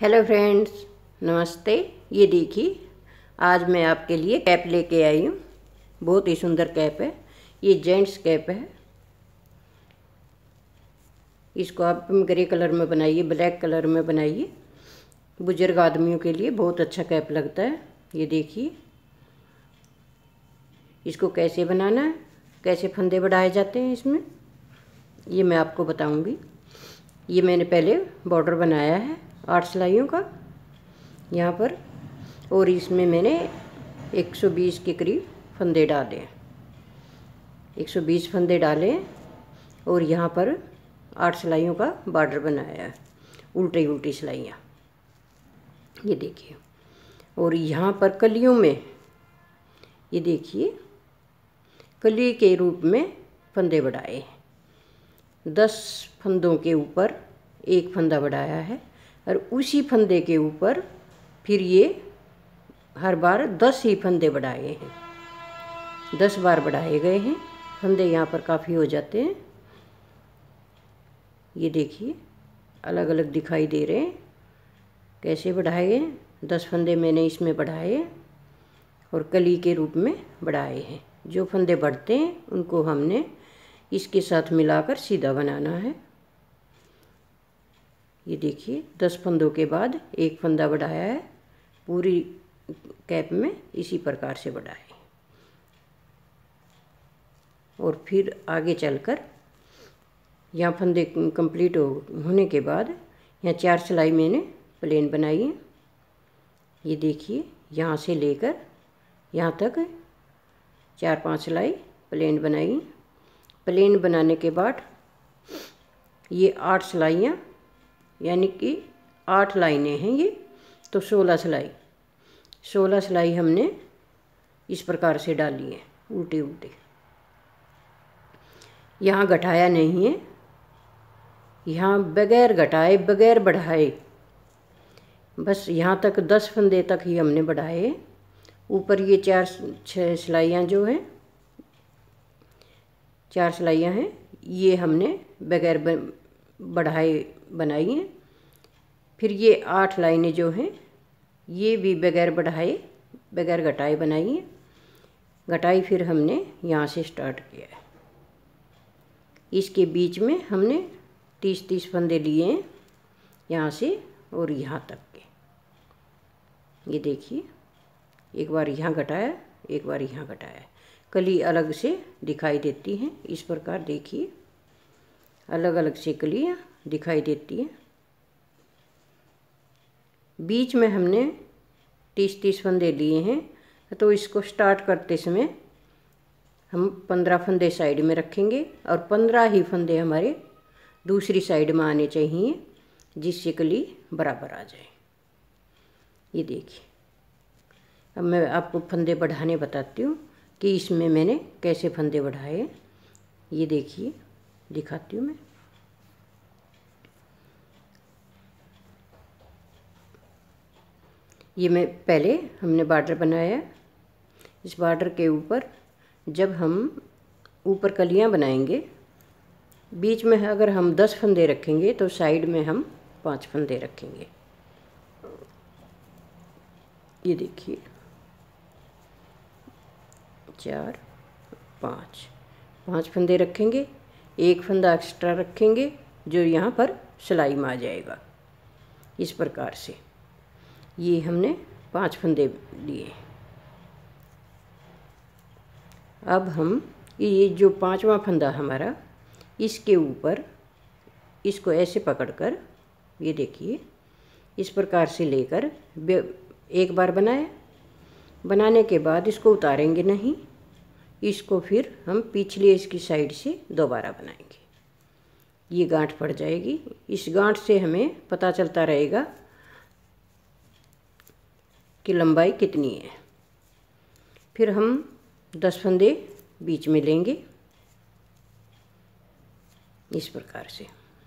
Hello friends, नमस्ते। ये देखिए, आज मैं आपके लिए कैप लेके आई हूँ। बहुत ही सुंदर कैप है। ये जेंट्स कैप है। इसको आप ग्रे कलर में बनाइए, ब्लैक कलर में बनाइए। बुजुर्ग आदमियों के लिए बहुत अच्छा कैप लगता है। ये देखिए, इसको कैसे बनाना है, कैसे फंदे बढ़ाए जाते हैं इसमें, ये मैं आपको बताऊंगी। ये मैंने पहले बॉर्डर बनाया है 8 सिलाइयों का यहाँ पर, और इसमें मैंने 120 के करीब फंदे डाले हैं। 120 फंदे डाले और यहाँ पर 8 सिलाइयों का बॉर्डर बनाया है, उल्टी उल्टी सिलाइयाँ, ये देखिए। और यहाँ पर कलियों में, ये देखिए, कली के रूप में फंदे बढ़ाए हैं। 10 फंदों के ऊपर एक फंदा बढ़ाया है, और उसी फंदे के ऊपर फिर ये हर बार 10 ही फंदे बढ़ाए हैं। 10 बार बढ़ाए गए हैं फंदे। यहाँ पर काफ़ी हो जाते हैं। ये देखिए, अलग अलग दिखाई दे रहे हैं कैसे बढ़ाए हैं। 10 फंदे मैंने इसमें बढ़ाए और कली के रूप में बढ़ाए हैं। जो फंदे बढ़ते हैं उनको हमने इसके साथ मिलाकर सीधा बनाना है। ये देखिए, 10 फंदों के बाद एक फंदा बढ़ाया है। पूरी कैप में इसी प्रकार से बढ़ाए, और फिर आगे चलकर यहाँ फंदे कंप्लीट होने के बाद यहाँ 4 सिलाई मैंने प्लेन बनाई है। ये देखिए, यहाँ से लेकर यहाँ तक 4-5 सिलाई प्लेन बनाई। प्लेन बनाने के बाद ये 8 सिलाइयाँ, यानी कि 8 लाइनें हैं ये, तो 16 सिलाई हमने इस प्रकार से डाली है, उल्टी उल्टी। यहाँ घटाया नहीं है, यहाँ बगैर घटाए बगैर बढ़ाए, बस यहाँ तक 10 फंदे तक ही हमने बढ़ाए। ऊपर ये 4-6 सिलाइयाँ जो हैं, 4 सिलाइयाँ हैं, ये हमने बगैर बढ़ाए बनाई हैं। फिर ये 8 लाइनें जो हैं, ये भी बगैर बढ़ाए बगैर घटाए बनाई हैं। घटाई फिर हमने यहाँ से स्टार्ट किया है। इसके बीच में हमने 30-30 फंदे लिए हैं, यहाँ से और यहाँ तक के। ये देखिए, एक बार यहाँ घटाया, एक बार यहाँ घटाया। कली अलग से दिखाई देती हैं इस प्रकार। देखिए, अलग अलग से कलियाँ दिखाई देती हैं। बीच में हमने 30-30 फंदे लिए हैं, तो इसको स्टार्ट करते समय हम 15 फंदे साइड में रखेंगे, और 15 ही फंदे हमारे दूसरी साइड में आने चाहिए, जिससे कली बराबर आ जाए। ये देखिए, अब मैं आपको फंदे बढ़ाने बताती हूँ कि इसमें मैंने कैसे फंदे बढ़ाए। ये देखिए, दिखाती हूँ मैं। ये मैं पहले हमने बॉर्डर बनाया। इस बॉर्डर के ऊपर जब हम ऊपर कलियां बनाएंगे, बीच में अगर हम 10 फंदे रखेंगे तो साइड में हम 5 फंदे रखेंगे। ये देखिए, 4, 5 फंदे रखेंगे। एक फंदा एक्स्ट्रा रखेंगे जो यहाँ पर सिलाई में आ जाएगा। इस प्रकार से ये हमने 5 फंदे लिए। अब हम ये जो 5वां फंदा हमारा, इसके ऊपर इसको ऐसे पकड़कर, ये देखिए, इस प्रकार से लेकर एक बार बनाया। बनाने के बाद इसको उतारेंगे नहीं, इसको फिर हम पिछले इसकी साइड से दोबारा बनाएंगे। ये गांठ पड़ जाएगी। इस गांठ से हमें पता चलता रहेगा कि लंबाई कितनी है। फिर हम 10 फंदे बीच में लेंगे इस प्रकार से।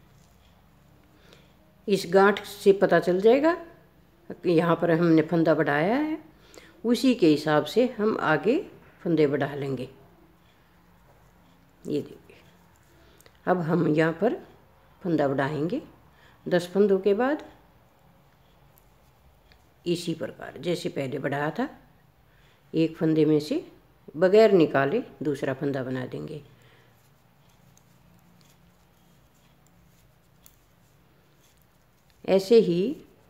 इस गांठ से पता चल जाएगा कि यहाँ पर हमने फंदा बढ़ाया है। उसी के हिसाब से हम आगे फंदे बढ़ा लेंगे। ये देखिए, अब हम यहाँ पर फंदा बढ़ाएंगे 10 फंदों के बाद। इसी प्रकार जैसे पहले बढ़ाया था, एक फंदे में से बगैर निकाले दूसरा फंदा बना देंगे। ऐसे ही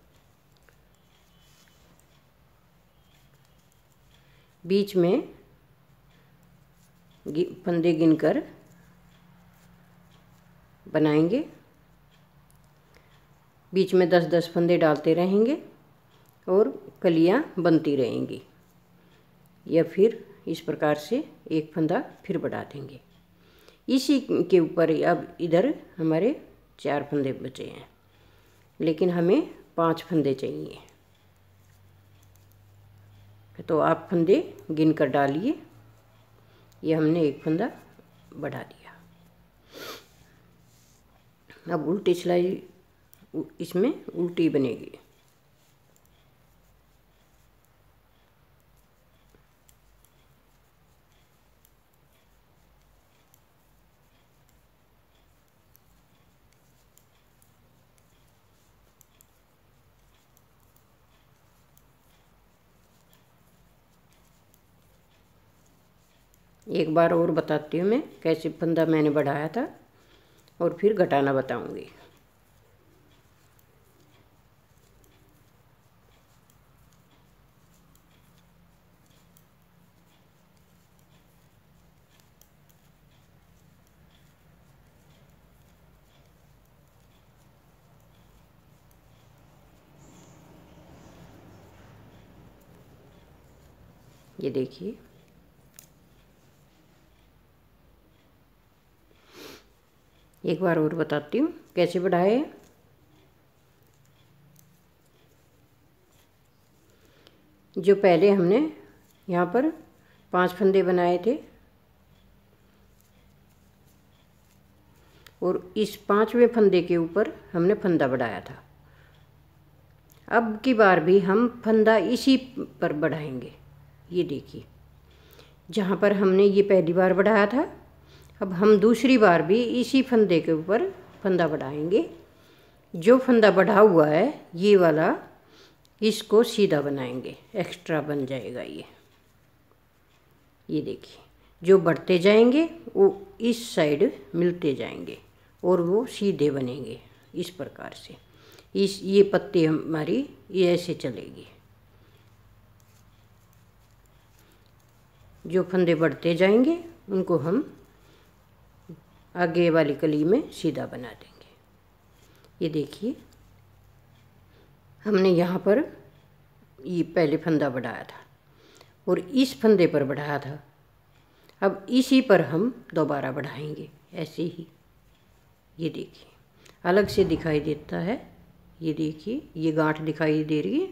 बीच में फंदे गिनकर बनाएंगे। बीच में 10-10 फंदे डालते रहेंगे और कलियां बनती रहेंगी, या फिर इस प्रकार से एक फंदा फिर बढ़ा देंगे। इसी के ऊपर अब इधर हमारे 4 फंदे बचे हैं, लेकिन हमें 5 फंदे चाहिए, तो आप फंदे गिन कर डालिए। ये हमने एक फंदा बढ़ा दिया। अब उल्टी सिलाई इसमें उल्टी बनेगी। एक बार और बताती हूँ मैं कैसे फंदा मैंने बढ़ाया था, और फिर घटाना बताऊंगी। ये देखिए, एक बार और बताती हूँ कैसे बढ़ाए। जो पहले हमने यहाँ पर 5 फंदे बनाए थे, और इस 5वें फंदे के ऊपर हमने फंदा बढ़ाया था। अब की बार भी हम फंदा इसी पर बढ़ाएंगे। ये देखिए, जहाँ पर हमने ये पहली बार बढ़ाया था, अब हम दूसरी बार भी इसी फंदे के ऊपर फंदा बढ़ाएंगे। जो फंदा बढ़ा हुआ है ये वाला, इसको सीधा बनाएंगे, एक्स्ट्रा बन जाएगा ये देखिए, जो बढ़ते जाएंगे वो इस साइड मिलते जाएंगे और वो सीधे बनेंगे इस प्रकार से। ये पत्ती हमारी ये ऐसे चलेगी। जो फंदे बढ़ते जाएंगे उनको हम आगे वाली कली में सीधा बना देंगे। ये देखिए, हमने यहाँ पर ये पहले फंदा बढ़ाया था और इस फंदे पर बढ़ाया था। अब इसी पर हम दोबारा बढ़ाएंगे ऐसे ही। ये देखिए, अलग से दिखाई देता है। ये देखिए, ये गांठ दिखाई दे रही है।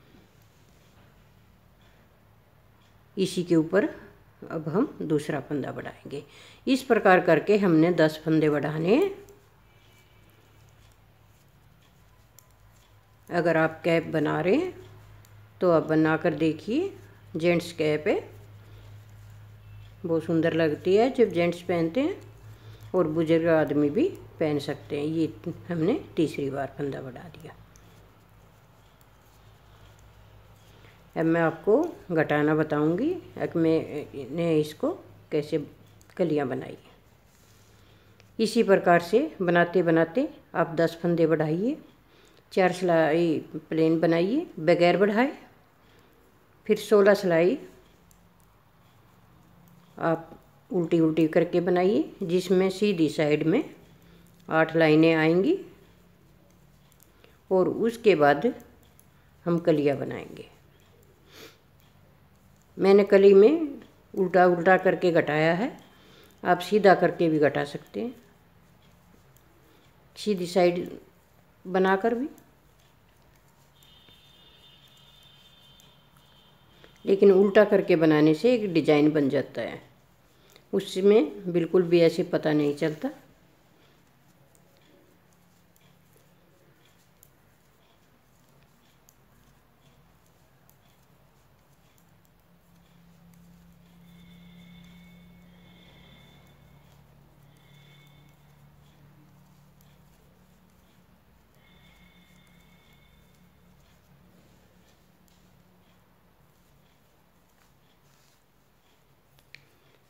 इसी के ऊपर अब हम दूसरा फंदा बढ़ाएंगे। इस प्रकार करके हमने 10 फंदे बढ़ाने हैं। अगर आप कैप बना रहे हैं तो आप बना कर देखिए। जेंट्स कैप है, बहुत सुंदर लगती है जब जेंट्स पहनते हैं, और बुजुर्ग आदमी भी पहन सकते हैं। ये हमने तीसरी बार फंदा बढ़ा दिया। अब मैं आपको घटाना बताऊंगी। अब मैंने इसको कैसे कलियां बनाई। इसी प्रकार से बनाते बनाते आप 10 फंदे बढ़ाइए, 4 सिलाई प्लेन बनाइए बगैर बढ़ाए, फिर 16 सिलाई आप उल्टी उल्टी करके बनाइए, जिसमें सीधी साइड में 8 लाइनें आएंगी, और उसके बाद हम कलियां बनाएंगे। मैंने कली में उल्टा उल्टा करके घटाया है, आप सीधा करके भी घटा सकते हैं, सीधी साइड बनाकर भी। लेकिन उल्टा करके बनाने से एक डिजाइन बन जाता है, उसमें बिल्कुल भी ऐसे पता नहीं चलता।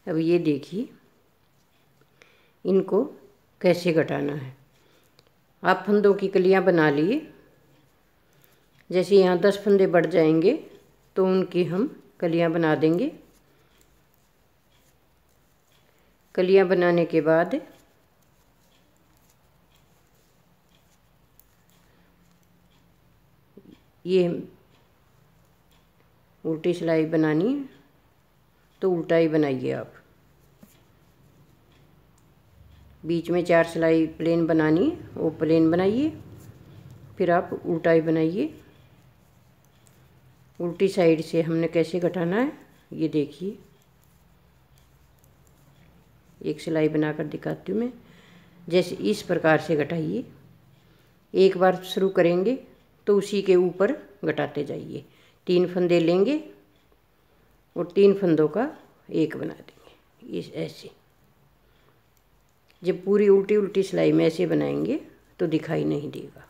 अब ये देखिए इनको कैसे घटाना है। आप फंदों की कलियां बना लिए। जैसे यहाँ 10 फंदे बढ़ जाएंगे तो उनकी हम कलियां बना देंगे। कलियां बनाने के बाद ये उल्टी सिलाई बनानी है तो उल्टा ही बनाइए आप। बीच में 4 सिलाई प्लेन बनानी है, वो प्लेन बनाइए। फिर आप उल्टा ही बनाइए। उल्टी साइड से हमने कैसे घटाना है ये देखिए। एक सिलाई बनाकर दिखाती हूँ मैं। जैसे इस प्रकार से घटाइए। एक बार शुरू करेंगे तो उसी के ऊपर घटाते जाइए। 3 फंदे लेंगे और 3 फंदों का एक बना देंगे इस ऐसे। जब पूरी उल्टी उल्टी सिलाई में ऐसे बनाएंगे तो दिखाई नहीं देगा।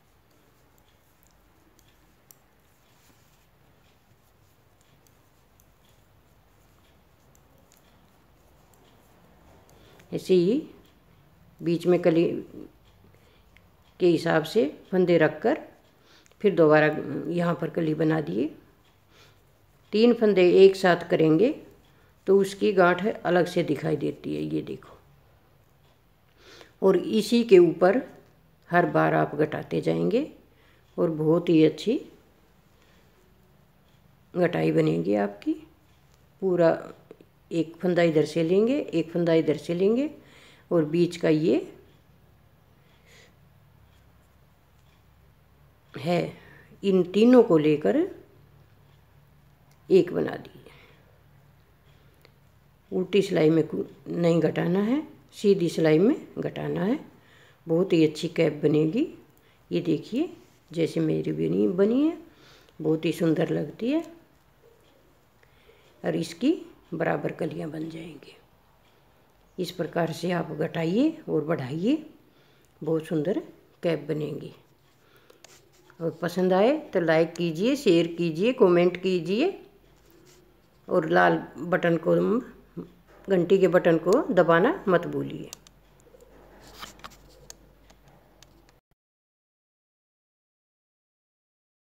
ऐसे ही बीच में कली के हिसाब से फंदे रखकर फिर दोबारा यहाँ पर कली बना दिए। 3 फंदे एक साथ करेंगे तो उसकी गांठ अलग से दिखाई देती है, ये देखो। और इसी के ऊपर हर बार आप घटाते जाएंगे और बहुत ही अच्छी घटाई बनेगी आपकी। पूरा एक फंदा इधर से लेंगे, एक फंदा इधर से लेंगे और बीच का ये है, इन तीनों को लेकर एक बना दिए। उल्टी सिलाई में नहीं घटाना है, सीधी सिलाई में घटाना है। बहुत ही अच्छी कैप बनेगी। ये देखिए जैसे मेरी बनी है, बहुत ही सुंदर लगती है और इसकी बराबर कलियां बन जाएंगी। इस प्रकार से आप घटाइए और बढ़ाइए, बहुत सुंदर कैप बनेगी। और पसंद आए तो लाइक कीजिए, शेयर कीजिए, कमेंट कीजिए और लाल बटन को, घंटी के बटन को दबाना मत भूलिए।